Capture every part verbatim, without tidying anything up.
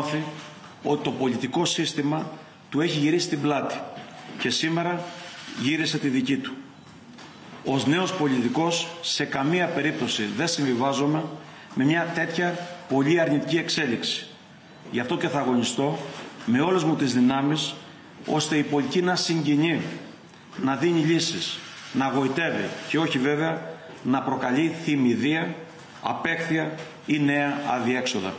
νιώθει ότι το πολιτικό σύστημα του έχει γυρίσει την πλάτη και σήμερα γύρισε τη δική του. Ως νέος πολιτικός σε καμία περίπτωση δεν συμβιβάζομαι με μια τέτοια πολύ αρνητική εξέλιξη. Γι' αυτό και θα αγωνιστώ με όλες μου τις δυνάμεις ώστε η πολιτική να συγκινεί, να δίνει λύσεις, να γοητεύει και όχι βέβαια να προκαλεί θυμηδία, απέχθεια ή νέα αδιέξοδα.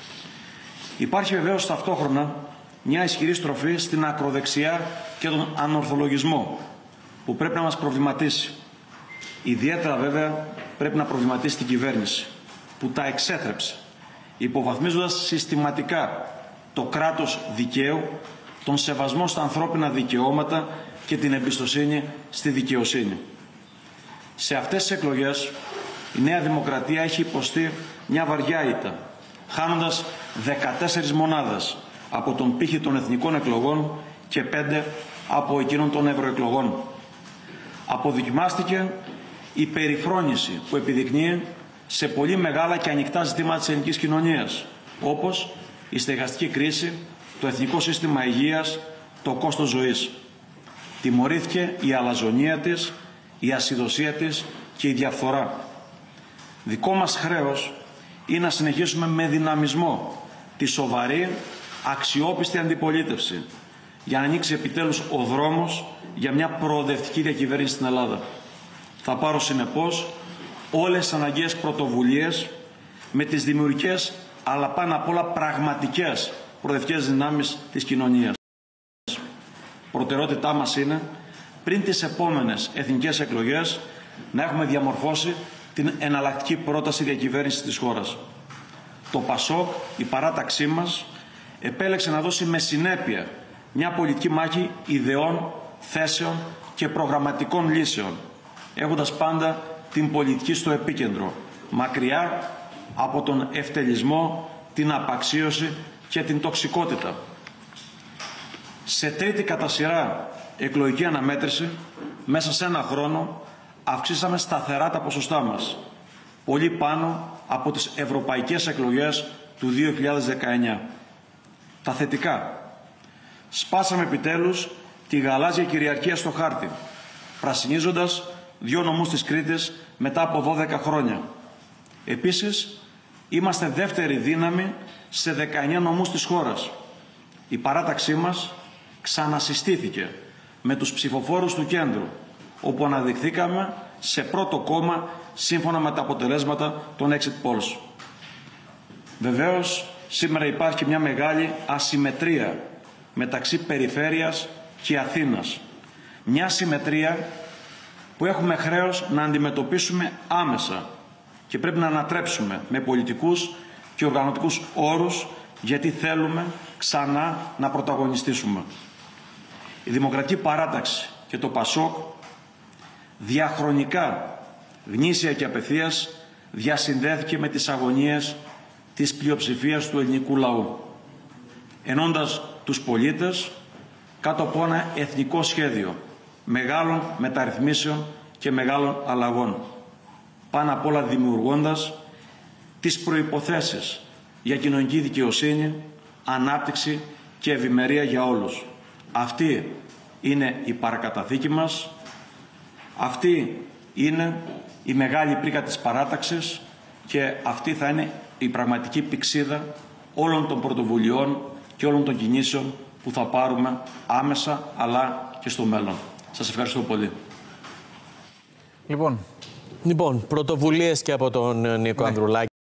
Υπάρχει βεβαίως ταυτόχρονα μια ισχυρή στροφή στην ακροδεξιά και τον ανορθολογισμό που πρέπει να μας προβληματίσει. Ιδιαίτερα βέβαια πρέπει να προβληματίσει την κυβέρνηση που τα εξέθρεψε, υποβαθμίζοντας συστηματικά το κράτος δικαίου, τον σεβασμό στα ανθρώπινα δικαιώματα και την εμπιστοσύνη στη δικαιοσύνη. Σε αυτές τις εκλογές η Νέα Δημοκρατία έχει υποστεί μια βαριά ήττα, χάνοντας δεκατέσσερις μονάδες από τον πύχη των εθνικών εκλογών και πέντε από εκείνων των ευρωεκλογών. Αποδοκιμάστηκε η περιφρόνηση που επιδεικνύει σε πολύ μεγάλα και ανοιχτά ζητήματα της ελληνικής κοινωνίας, όπως η στεγαστική κρίση, το εθνικό σύστημα υγείας, το κόστος ζωής. Τιμωρήθηκε η αλαζονία της, η ασυδοσία της και η διαφθορά. Δικό μας χρέος είναι να συνεχίσουμε με δυναμισμό τη σοβαρή, αξιόπιστη αντιπολίτευση για να ανοίξει επιτέλους ο δρόμος για μια προοδευτική διακυβέρνηση στην Ελλάδα. Θα πάρω συνεπώς όλες τις αναγκαίες πρωτοβουλίες με τις δημιουργικές αλλά πάνω απ' όλα πραγματικές προοδευτικές δυνάμεις της κοινωνίας. Προτεραιότητά μας είναι πριν τις επόμενες εθνικές εκλογές να έχουμε διαμορφώσει την εναλλακτική πρόταση διακυβέρνησης της χώρας. Το ΠΑΣΟΚ, η παράταξή μας, επέλεξε να δώσει με συνέπεια μια πολιτική μάχη ιδεών, θέσεων και προγραμματικών λύσεων, έχοντας πάντα την πολιτική στο επίκεντρο, μακριά από τον ευτελισμό, την απαξίωση και την τοξικότητα. Σε τρίτη κατά σειρά εκλογική αναμέτρηση, μέσα σε ένα χρόνο, αυξήσαμε σταθερά τα ποσοστά μας, πολύ πάνω από τις ευρωπαϊκές εκλογές του δύο χιλιάδες δεκαεννιά. Τα θετικά. Σπάσαμε επιτέλους τη γαλάζια κυριαρχία στο χάρτη, πρασινίζοντας δύο νομούς της Κρήτης μετά από δώδεκα χρόνια. Επίσης, είμαστε δεύτερη δύναμη σε δεκαεννιά νομούς της χώρας. Η παράταξή μας ξανασυστήθηκε με τους ψηφοφόρους του κέντρου, όπου αναδειχθήκαμε σε πρώτο κόμμα σύμφωνα με τα αποτελέσματα των exit polls. Βεβαίως, σήμερα υπάρχει μια μεγάλη ασυμμετρία μεταξύ περιφέρειας και Αθήνας. Μια ασυμμετρία που έχουμε χρέος να αντιμετωπίσουμε άμεσα και πρέπει να ανατρέψουμε με πολιτικούς και οργανωτικούς όρους, γιατί θέλουμε ξανά να πρωταγωνιστήσουμε. Η Δημοκρατική Παράταξη και το ΠΑΣΟΚ διαχρονικά, γνήσια και απευθείας, διασυνδέθηκε με τις αγωνίες της πλειοψηφίας του ελληνικού λαού, ενώντας τους πολίτες κάτω από ένα εθνικό σχέδιο μεγάλων μεταρρυθμίσεων και μεγάλων αλλαγών, πάνω απ' όλα δημιουργώντας τις προϋποθέσεις για κοινωνική δικαιοσύνη, ανάπτυξη και ευημερία για όλους. Αυτή είναι η παρακαταθήκη μας, αυτή είναι η μεγάλη πρίκα της παράταξης και αυτή θα είναι η πραγματική πυξίδα όλων των πρωτοβουλειών και όλων των κινήσεων που θα πάρουμε άμεσα αλλά και στο μέλλον. Σας ευχαριστώ πολύ. Λοιπόν, λοιπόν πρωτοβουλίες και από τον Νίκο ναι. Ανδρουλάκη.